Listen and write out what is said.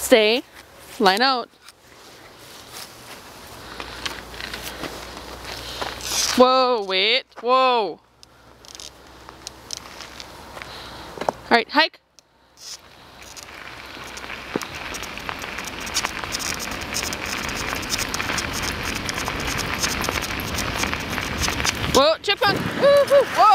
Stay. Line out. Whoa, wait. Whoa. Alright, hike. Whoa, chipmunk. Woo-hoo. Whoa.